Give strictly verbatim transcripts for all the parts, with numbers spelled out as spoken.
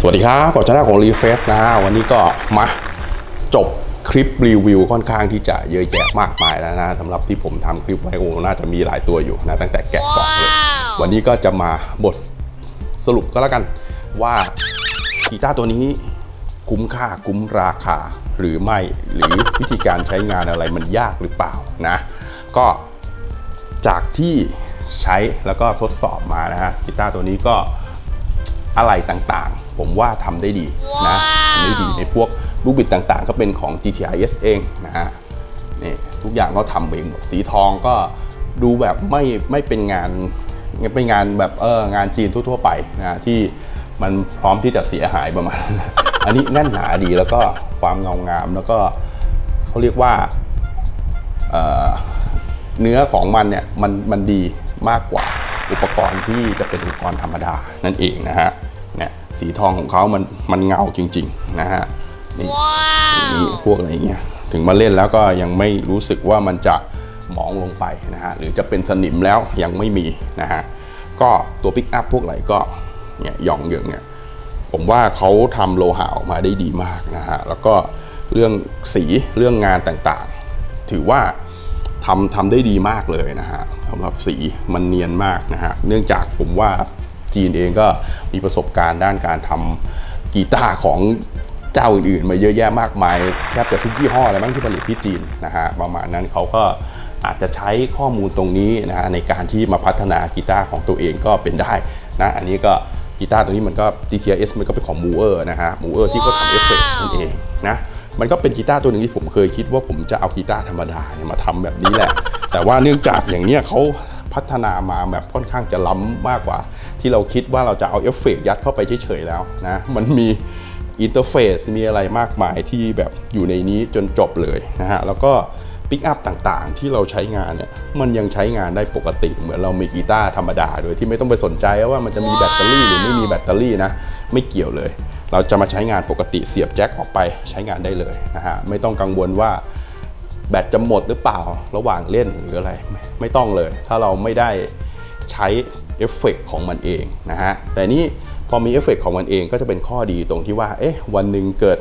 วัสดีครับผมชนะของรีเฟสนะวันนี้ก็มาจบคลิปรีวิวค่อนข้างที่จะเยอะแยะมากมายแล้วนะสำหรับที่ผมทำคลิปไว้โอ้น่าจะมีหลายตัวอยู่นะตั้งแต่แกะกล่องเลย wow. วันนี้ก็จะมาบทสรุปก็แล้วกันว่ากีตาร์ตัวนี้คุ้มค่าคุ้มราคาหรือไม่หรือวิธีการใช้งานอะไรมันยากหรือเปล่านะก็จากที่ใช้แล้วก็ทดสอบมานะฮะกีตาร์ตัวนี้ก็อะไรต่างๆผมว่าทำได้ดีนะทำได้ดีในพวกลูกบิดต่างๆก็เป็นของ จี ที ไอ เอส เองนะฮะนี่ทุกอย่างก็ทำเองหมดสีทองก็ดูแบบไม่ไม่เป็นงานเป็นงานแบบเอองานจีนทั่วๆไปนะที่มันพร้อมที่จะเสียหายประมาณ อันนี้แน่นหนาดีแล้วก็ความเงางามแล้วก็เขาเรียกว่าเอ่อเนื้อของมันเนี่ยมันมันดีมากกว่าอุปกรณ์ที่จะเป็นอุปกรณ์ธรรมดานั่นเองนะฮะเนี่ยสีทองของเขามันมันเงาจริงๆนะฮะนี่ wow. นี่พวกอะไรเงี้ยถึงมาเล่นแล้วก็ยังไม่รู้สึกว่ามันจะหมองลงไปนะฮะหรือจะเป็นสนิมแล้วยังไม่มีนะฮะก็ตัวปิกอัพพวกไหนก็เนี่ยหย่องเยิงเนี่ยผมว่าเขาทำโลหะออกมาได้ดีมากนะฮะแล้วก็เรื่องสีเรื่องงานต่างๆถือว่าทำทำได้ดีมากเลยนะฮะสำหรับสีมันเนียนมากนะฮะเนื่องจากผมว่าจีนเองก็มีประสบการณ์ด้านการทำกีตาร์ของเจ้าอื่นๆมาเยอะแยะมากมายแทบจะทุกยี่ห้อเลยมั้งที่ผลิตที่จีนนะฮะประมาณนั้นเขาก็อาจจะใช้ข้อมูลตรงนี้นะฮะในการที่มาพัฒนากีตาร์ของตัวเองก็เป็นได้นะอันนี้ก็กีตาร์ตัวนี้มันก็ จี ที ไอ เอส มันก็เป็นของมูเออร์นะฮะมูเออร์ที่เขาทำเอฟเฟกต์นั่นเองนะมันก็เป็นกีตาร์ตัวหนึ่งที่ผมเคยคิดว่าผมจะเอากีตาร์ธรรมดาเนี่ยมาทำแบบนี้แหละแต่ว่าเนื่องจากอย่างเนี้ยเขาพัฒนามาแบบค่อนข้างจะล้ำมากกว่าที่เราคิดว่าเราจะเอาเอฟเฟกต์ยัดเข้าไปเฉยๆแล้วนะมันมีอินเทอร์เฟซมีอะไรมากมายที่แบบอยู่ในนี้จนจบเลยนะฮะแล้วก็ปิกอัพต่างๆที่เราใช้งานเนี่ยมันยังใช้งานได้ปกติเหมือนเรามีกีตาร์ธรรมดาโดยที่ไม่ต้องไปสนใจว่ามันจะมีแบตเตอรี่หรือไม่มีแบตเตอรี่นะไม่เกี่ยวเลยเราจะมาใช้งานปกติเสียบแจ็คออกไปใช้งานได้เลยนะฮะไม่ต้องกังวลว่าแบตจะหมดหรือเปล่าระหว่างเล่นหรืออะไรไม่ต้องเลยถ้าเราไม่ได้ใช้เอฟเฟกต์ของมันเองนะฮะแต่นี้พอมีเอฟเฟกต์ของมันเองก็จะเป็นข้อดีตรงที่ว่าเอ๊ะวันหนึ่งเกิด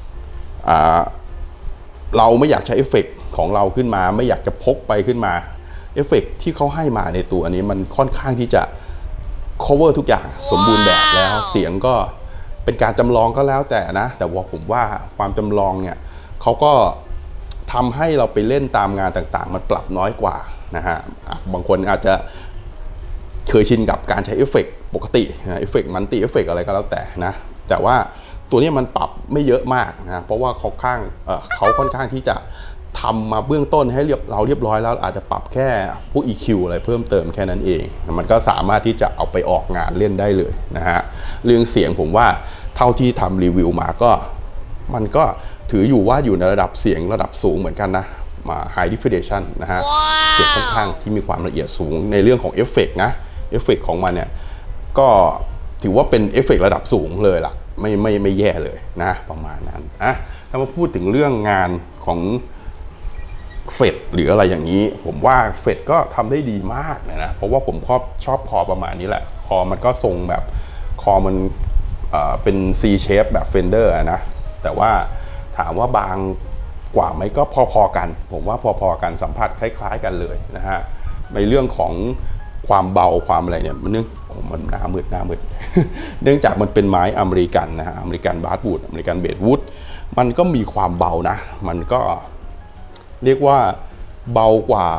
เราไม่อยากใช้เอฟเฟกต์ของเราขึ้นมาไม่อยากจะพกไปขึ้นมาเอฟเฟกต์ที่เขาให้มาในตัวนี้มันค่อนข้างที่จะ cover ทุกอย่างสมบูรณ์แบบแล้วเสียงก็เป็นการจำลองก็แล้วแต่นะแต่ว่าผมว่าความจำลองเนี่ยเขาก็ทำให้เราไปเล่นตามงานต่างๆมันปรับน้อยกว่านะฮะบางคนอาจจะเคยชินกับการใช้เอฟเฟกต์ปกตินะเอฟเฟกต์มันติเอฟเฟกต์อะไรก็แล้วแต่นะแต่ว่าตัวนี้มันปรับไม่เยอะมากนะเพราะว่าเขาข้างเอ่อเขาค่อนข้างที่จะทำมาเบื้องต้นให้เรียบเราเรียบร้อยแล้วอาจจะปรับแค่พวก อี คิว อะไรเพิ่มเติมแค่นั้นเองมันก็สามารถที่จะเอาไปออกงานเล่นได้เลยนะฮะเรื่องเสียงผมว่าเท่าที่ทำรีวิวมาก็มันก็ถืออยู่ว่าอยู่ในระดับเสียงระดับสูงเหมือนกันนะมา High Definition นะฮะ wow. เสียงค่อนข้างที่มีความละเอียดสูงในเรื่องของเอฟเฟกต์นะเอฟเฟกต์ของมันเนี่ยก็ถือว่าเป็นเอฟเฟกต์ระดับสูงเลยล่ะไม่ไม่ไม่แย่เลยนะประมาณนั้นอ่ะถ้ามาพูดถึงเรื่องงานของเฟดหรืออะไรอย่างนี้ผมว่าเฟดก็ทำได้ดีมากเลยนะเพราะว่าผมชอบชอบคอประมาณนี้แหละคอมันก็ทรงแบบคอมันเอ่อเป็น C shape แบบ Fender นะแต่ว่าถามว่าบางกว่าไหมก็พอๆกันผมว่าพอๆกันสัมผัสคล้ายๆกันเลยนะฮะในเรื่องของความเบาความอะไรเนี่ยมันเนื่องมันหน้ามืดหน้ามืด เนื่องจากมันเป็นไม้อเมริกันนะฮะอเมริกันบาสวูดอเมริกันเบสวูดมันก็มีความเบานะมันก็เรียกว่าเบากว่า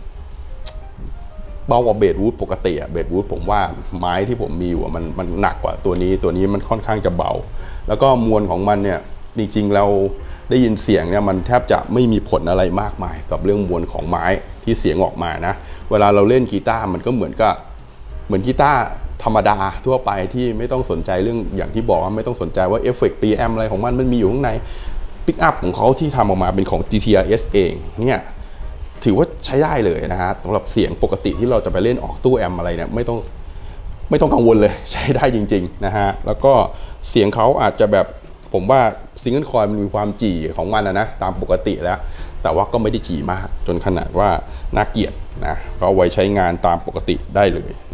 เบากว่าเบสวูดปกติอะเบสวูดผมว่าไม้ที่ผมมีอยู่มันมันหนักกว่าตัวนี้ตัวนี้มันค่อนข้างจะเบาแล้วก็มวลของมันเนี่ยจริงๆเราได้ยินเสียงเนี่ยมันแทบจะไม่มีผลอะไรมากมายกับเรื่องมวลของไม้ที่เสียงออกมานะเวลาเราเล่นกีตาร์มันก็เหมือนกับเหมือนกีตาร์ธรรมดาทั่วไปที่ไม่ต้องสนใจเรื่องอย่างที่บอกว่าไม่ต้องสนใจว่าเอฟเฟกต์ปีแอมอะไรของมันมันมีอยู่ข้างในปิกอัพของเขาที่ทำออกมาเป็นของ จี ที ไอ เอส เองเนี่ยถือว่าใช้ได้เลยนะฮะสำหรับเสียงปกติที่เราจะไปเล่นออกตู้แอมอะไรเนี่ยไม่ต้องไม่ต้องกังวลเลยใช้ได้จริงๆนะฮะแล้วก็เสียงเขาอาจจะแบบผมว่าซิงเกิลคอยมันมีความจี่ของมันนะตามปกติแล้วแต่ว่าก็ไม่ได้จี่มากจนขนาดว่าน่าเกลียดนะก็ไว้ใช้งานตามปกติได้เลย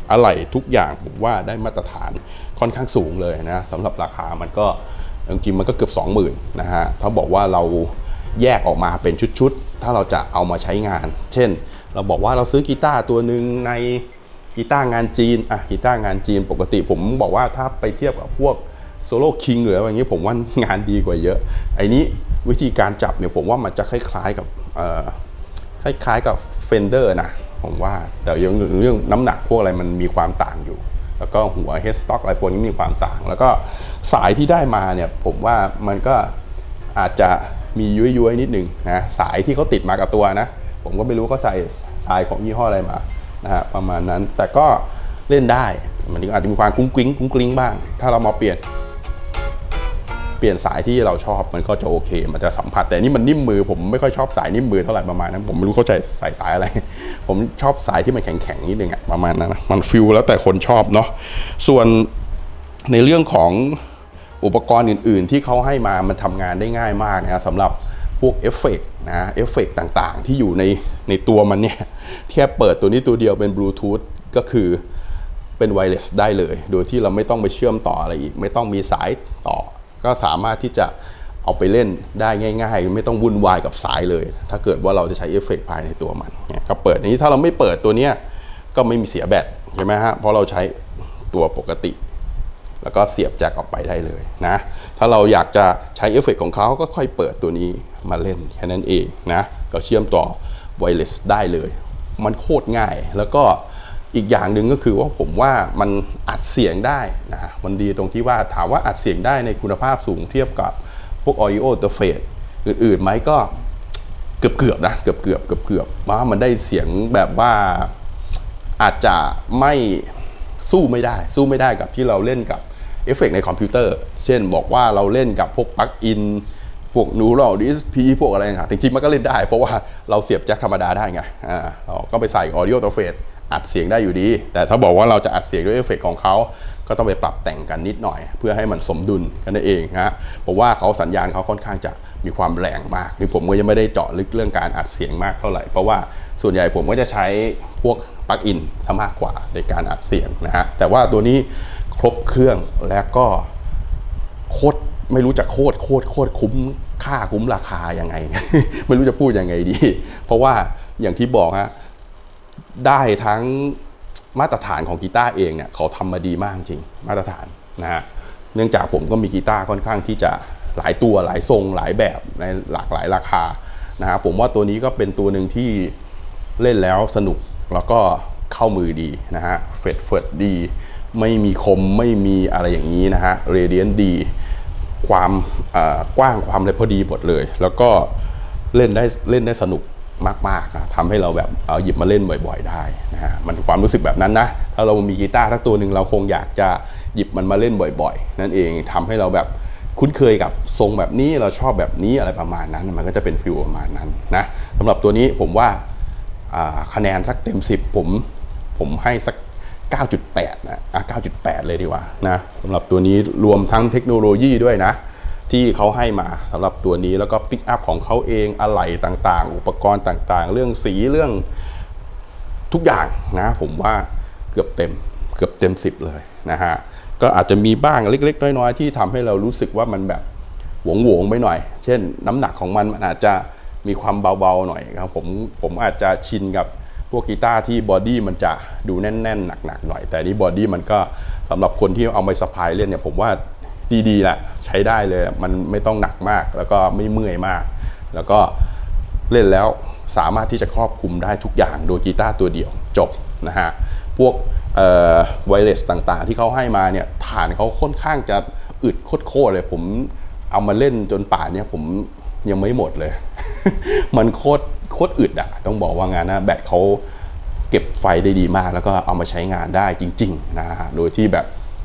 อะไหล่ทุกอย่างผมว่าได้มาตรฐานค่อนข้างสูงเลยนะสำหรับราคามันก็จริงๆมันก็เกือบ สองหมื่น นะฮะถ้าบอกว่าเราแยกออกมาเป็นชุดๆถ้าเราจะเอามาใช้งานเช่นเราบอกว่าเราซื้อกีตาร์ตัวหนึ่งในกีตาร์งานจีนอ่ะกีตาร์งานจีนปกติผมบอกว่าถ้าไปเทียบกับพวกโซโล่คิงหรืออะไรอย่างนี้ผมว่างานดีกว่าเยอะไอ้นี้วิธีการจับเนี่ยผมว่ามันจะคล้ายๆกับคล้ายๆกับเฟนเดอร์นะผมว่าแต่ยังเรื่องน้ำหนักพวกอะไรมันมีความต่างอยู่แล้วก็หัวเฮดสต็อกอะไรพวกนี้มีความต่างแล้วก็สายที่ได้มาเนี่ยผมว่ามันก็อาจจะมีย้วยๆนิดนึงนะสายที่เขาติดมากับตัวนะผมก็ไม่รู้เขาใส่สายของยี่ห้ออะไรมานะฮะประมาณนั้นแต่ก็เล่นได้มันอาจจะมีความกุ้งกิ้งกุ้งกลิ้งบ้างถ้าเรามาเปลี่ยนเปลี่ยนสายที่เราชอบมันก็จะโอเคมันจะสัมผัสแต่นี่มันนิ่มมือผมไม่ค่อยชอบสายนิ่มมือเท่าไหร่ประมาณนั้นผมไม่รู้เข้าใจใส่สายอะไรผมชอบสายที่มันแข็งๆนิดนึงอะประมาณนั้นนะมันฟิลแล้วแต่คนชอบเนาะส่วนในเรื่องของอุปกรณ์อื่นๆที่เขาให้มามันทำงานได้ง่ายมากนะสำหรับพวกเอฟเฟกต์นะเอฟเฟกต์ต่างๆที่อยู่ในในตัวมันเนี่ยแค่เปิดตัวนี้ตัวเดียวเป็นบลูทูธก็คือเป็นไวเลสได้เลยโดยที่เราไม่ต้องไปเชื่อมต่ออะไรอีกไม่ต้องมีสายต่อก็สามารถที่จะเอาไปเล่นได้ง่ายๆไม่ต้องวุ่นวายกับสายเลยถ้าเกิดว่าเราจะใช้เอฟเฟกต์ภายในตัวมันเนี่ยก็เปิดนี้ถ้าเราไม่เปิดตัวเนี้ยก็ไม่มีเสียแบตใช่ไหมฮะเพราะเราใช้ตัวปกติแล้วก็เสียบแจ็คออกไปได้เลยนะถ้าเราอยากจะใช้เอฟเฟกต์ของเขาก็ค่อยเปิดตัวนี้มาเล่นแค่นั้นเองนะก็เชื่อมต่อไวเลสได้เลยมันโคตรง่ายแล้วก็อีกอย่างหนึ่งก็คือว่าผมว่ามันอัดเสียงได้นะมันดีตรงที่ว่าถามว่าอัดเสียงได้ในคุณภาพสูงเทียบกับพวก audio interface อื่นๆไหมก็เกือบๆนะเกือบๆเกือบๆว่ามันได้เสียงแบบว่าอาจจะไม่สู้ไม่ได้สู้ไม่ได้กับที่เราเล่นกับเอฟเฟกต์ในคอมพิวเตอร์เช่นบอกว่าเราเล่นกับพวกปลั๊กอินพวก Neural ดี เอส พี พวกอะไรต่างๆจริงๆมันก็เล่นได้เพราะว่าเราเสียบแจ็คธรรมดาได้ไงอ่าเราก็ไปใส่ audio interface อัดเสียงได้อยู่ดีแต่ถ้าบอกว่าเราจะอัดเสียงด้วยเอฟเฟกต์ของเขาก็ต้องไปปรับแต่งกันนิดหน่อยเพื่อให้มันสมดุลกันนั่นเองฮะเพราะว่าเขาสัญญาณเขาค่อนข้างจะมีความแรงมากนี่ผมก็ยังไม่ได้เจาะลึกเรื่องการอัดเสียงมากเท่าไหร่เพราะว่าส่วนใหญ่ผมก็จะใช้พวกปลั๊กอินซะมากกว่าในการอัดเสียงนะฮะแต่ว่าตัวนี้ครบเครื่องและก็โคตรไม่รู้จะโคตรโคตรโคตรคุ้มค่าคุ้มราคายังไง ไม่รู้จะพูดยังไงดีเพราะว่าอย่างที่บอกฮะได้ทั้งมาตรฐานของกีตาร์เองเนี่ยเขาทำมาดีมากจริงมาตรฐานนะฮะเนื่องจากผมก็มีกีตาร์ค่อนข้างที่จะหลายตัวหลายทรงหลายแบบในหลากหลายราคานะฮะผมว่าตัวนี้ก็เป็นตัวหนึ่งที่เล่นแล้วสนุกแล้วก็เข้ามือดีนะฮะเฟดเฟิร์ดดีไม่มีคมไม่มีอะไรอย่างนี้นะฮะเรเดียนดีความกว้างความอะไรพอดีหมดเลยแล้วก็เล่นได้เล่นได้สนุกมากๆนะทำให้เราแบบเอาหยิบมาเล่นบ่อยๆได้นะฮะมันความรู้สึกแบบนั้นนะถ้าเรามีกีตาร์สักตัวหนึ่งเราคงอยากจะหยิบมันมาเล่นบ่อยๆนั่นเองทำให้เราแบบคุ้นเคยกับทรงแบบนี้เราชอบแบบนี้อะไรประมาณนั้นมันก็จะเป็นฟิลประมาณนั้นนะสำหรับตัวนี้ผมว่าคะแนนสักเต็มสิบผมผมให้สัก เก้าจุดแปด นะอ่ะ เก้าจุดแปด เลยดีกว่านะสำหรับตัวนี้รวมทั้งเทคโนโลยีด้วยนะที่เขาให้มาสำหรับตัวนี้แล้วก็ปิกอัพของเขาเองอะไหล่ต่างๆอุปกรณ์ต่างๆเรื่องสีเรื่องทุกอย่างนะผมว่าเกือบเต็มเกือบเต็มสิบเลยนะฮะก็อาจจะมีบ้างเล็กๆน้อยๆที่ทำให้เรารู้สึกว่ามันแบบหวงๆไปหน่อยเช่นน้ำหนักของมันมันอาจจะมีความเบาๆหน่อยครับผมผมอาจจะชินกับพวกกีตาร์ที่บอดี้มันจะดูแน่นๆหนักๆหน่อยแต่นี่บอดี้มันก็สำหรับคนที่เอาไปสะพายเล่นเนี่ยผมว่าดีๆแหละใช้ได้เลยมันไม่ต้องหนักมากแล้วก็ไม่เมื่อยมากแล้วก็เล่นแล้วสามารถที่จะครอบคลุมได้ทุกอย่างโดยกีตาร์ตัวเดียวจบนะฮะพวกไวเลสต่างๆที่เขาให้มาเนี่ยฐานเขาค่อนข้างจะอึดโคตรๆเลยผมเอามาเล่นจนป่านนี้ผมยังไม่หมดเลย มันโคตรโคตรอึดอะต้องบอกว่างานนะแบตเขาเก็บไฟได้ดีมากแล้วก็เอามาใช้งานได้จริงๆนะฮะโดยที่แบบ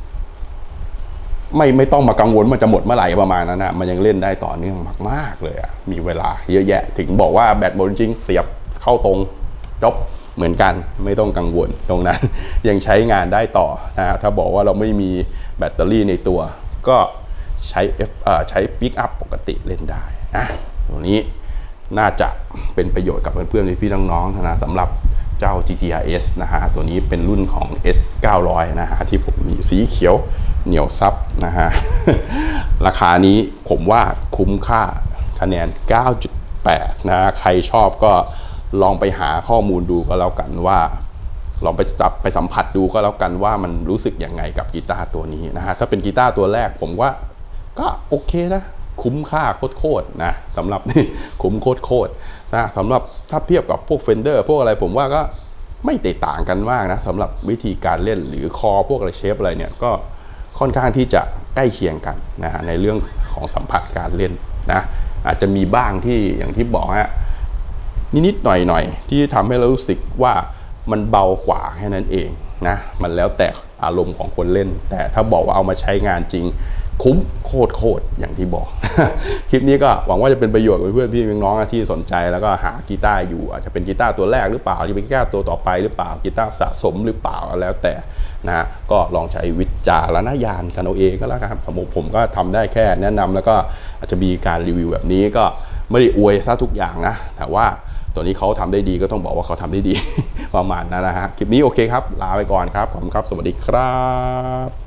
ไม่ไม่ต้องมากังวลมันจะหมดเมื่อไหร่ประมาณนั้นนะมันยังเล่นได้ต่อเนื่องมากๆเลยอะมีเวลาเยอะแยะถึงบอกว่าแบตหมดจริงเสียบเข้าตรงจบเหมือนกันไม่ต้องกังวลตรงนั้น ยังใช้งานได้ต่อนะฮะถ้าบอกว่าเราไม่มีแบตเตอรี่ในตัวก็ใช้ F ใช้ปิกอัพปกติเล่นได้นะตรงนี้น่าจะเป็นประโยชน์กับเพื่อนๆพี่ๆน้องๆนะสำหรับเจ้า จี ที อาร์ เอส นะฮะตัวนี้เป็นรุ่นของ เอส เก้าร้อย นะฮะที่ผมมีสีเขียวเหนียวซับนะฮะ ราคานี้ผมว่าคุ้มค่าคะแนน เก้าจุดแปด นะใครชอบก็ลองไปหาข้อมูลดูก็แล้วกันว่าลองไปจับไปสัมผัสดูก็แล้วกันว่ามันรู้สึกยังไงกับกีตาร์ตัวนี้นะฮะถ้าเป็นกีตาร์ตัวแรกผมว่าก็โอเคนะคุ้มค่าโคตรๆนะสำหรับนี่คุ้มโคตรๆนะสำหรับถ้าเทียบกับพวก Fender พวกอะไรผมว่าก็ไม่แตกต่างกันมากนะสำหรับวิธีการเล่นหรือคอพวกอะไรเชฟอะไรเนี่ยก็ค่อนข้างที่จะใกล้เคียงกันนะฮะในเรื่องของสัมผัสการเล่นนะอาจจะมีบ้างที่อย่างที่บอกฮะนิดๆหน่อยๆที่ทำให้เรารู้สึกว่ามันเบากว่าแค่นั้นเองนะมันแล้วแต่อารมณ์ของคนเล่นแต่ถ้าบอกว่าเอามาใช้งานจริงคุ้มโคตรโคตรอย่างที่บอก คลิปนี้ก็หวังว่าจะเป็นประโยชน์กับเพื่อนพี่น้องที่สนใจแล้วก็หากีตาร์อยู่อาจจะเป็นกีตาร์ตัวแรกหรือเปล่าจะเป็นกีตาร์ตัวต่อไปหรือเปล่ากีตาร์สะสมหรือเปล่าแล้วแต่นะก็ลองใช้วิจารณญาณกันเอาเองก็แล้วกันผมผมก็ทำได้แค่แนะนำแล้วก็อาจจะมีการรีวิวแบบนี้ก็ไม่ได้อวยซะทุกอย่างนะแต่ว่าตัวนี้เขาทำได้ดีก็ต้องบอกว่าเขาทำได้ดี ประมาณนั้นนะฮะคลิปนี้โอเคครับลาไปก่อนครับขอบคุณครับสวัสดีครับ